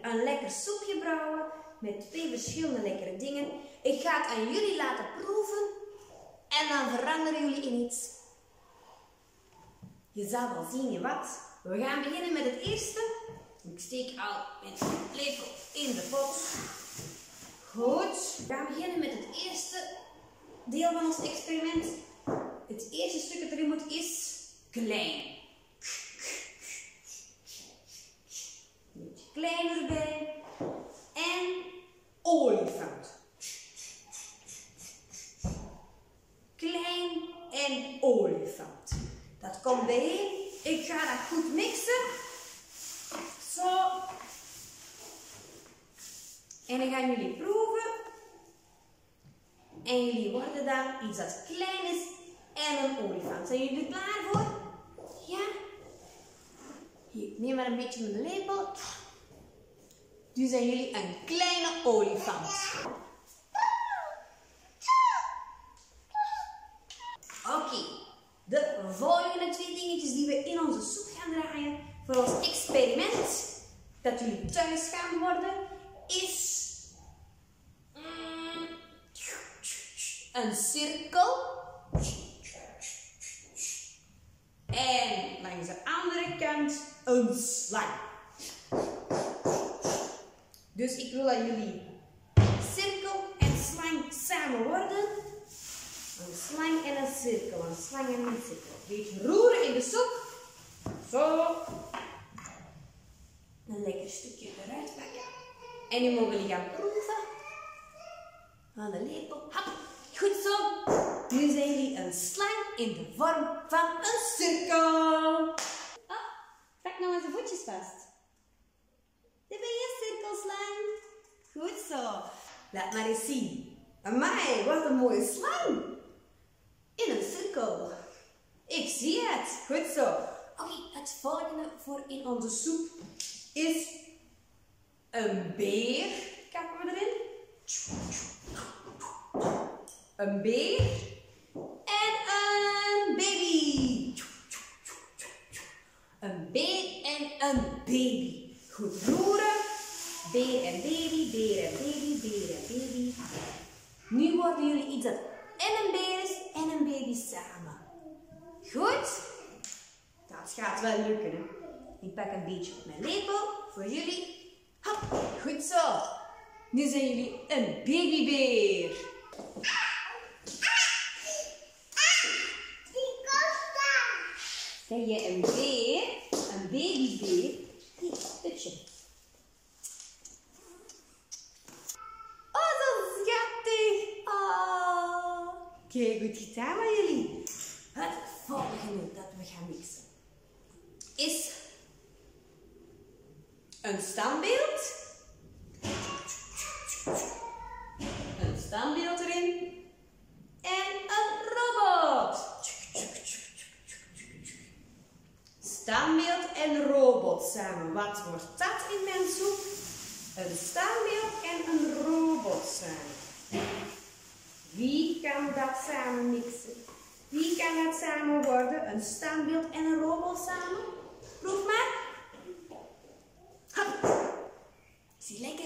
een lekker soepje brouwen met 2 verschillende lekkere dingen. Ik ga het aan jullie laten proeven en dan veranderen jullie in iets. Je zal wel zien in wat. We gaan beginnen met het eerste. Ik steek al met een lepel in de pot. Goed. We gaan beginnen met het eerste deel van ons experiment. Het eerste stuk dat erin moet is klein. Een beetje kleiner bij. En olifant. Klein en olifant. Dat komt bijeen. Ik ga dat goed mixen. Zo. En dan gaan jullie proeven. En jullie worden dan iets dat klein is en een olifant. Zijn jullie er klaar voor? Ja? Hier, neem maar een beetje met de lepel. Nu zijn jullie een kleine olifant. Oké, de volgende 2 dingetjes die we in onze soep gaan draaien voor ons experiment dat jullie thuis gaan worden, is een cirkel en langs de andere kant een slang. Dus ik wil dat jullie cirkel en slang samen worden. Een slang en een cirkel, een slang en een cirkel. Een beetje roeren in de soep. Zo. Een lekker stukje eruit pakken. En nu mogen jullie gaan proeven. Aan de lepel. Hap. Goed zo. Nu zijn jullie een slang in de vorm van een cirkel. Oh, pak nou eens de voetjes vast. Dit ben je cirkelslang. Goed zo. Laat maar eens zien. Amai, wat een mooie slang. In een cirkel. Ik zie het. Goed zo. Oké, het volgende voor in onze soep is een beer. Kappen we erin. Een beer. En een baby. Een beer en een baby. Goed roeren. Beer en baby, beer en baby, beer en baby. Nu worden jullie iets dat en een beer is en een baby samen. Goed? Dat gaat wel lukken, hè. Ik pak een beetje op mijn lepel voor jullie. Hop, goed zo. Nu zijn jullie een babybeer. Ben je een beer? Een babybeer? Hier, putje. Oh, zo schattig. Oh. Kijk, goed gedaan van jullie. Het volgende dat we gaan mixen is een standbeeld. Een standbeeld erin. En een robot. Standbeeld en robot samen. Wat wordt dat in mijn soep? Een standbeeld en een robot samen. Wie kan dat samen mixen? Wie kan dat samen worden? Een standbeeld en een robot samen? Proef maar. Hop. Is die lekker?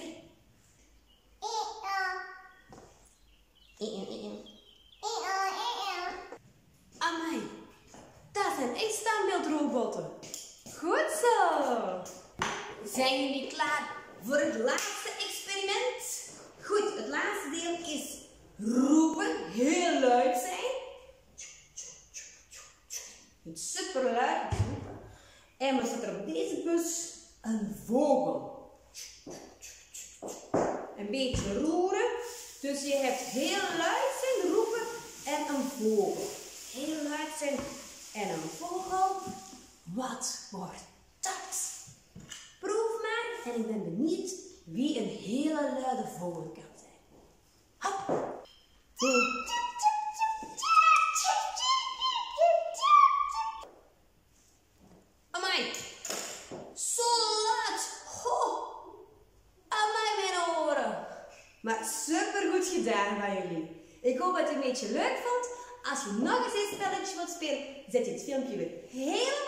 Amai, dat zijn echt standbeeldrobotten. Goed zo. Zijn jullie klaar voor het laatste experiment? Goed, het laatste deel is roepen, heel luid zijn. Het super luid roepen. En we zetten op deze bus een vogel. Een beetje roeren. Dus je hebt heel luid zijn, roepen en een vogel. Heel luid zijn en een vogel. Wat wordt dat? Proef maar en ik ben benieuwd wie een hele luide vogel kan zijn. Hop. Amai. Zo luid. Ho. Amai mijn oren. Maar super goed gedaan van jullie. Ik hoop dat je het een beetje leuk vond. Als je nog eens een spelletje wilt spelen, zet je het filmpje weer helemaal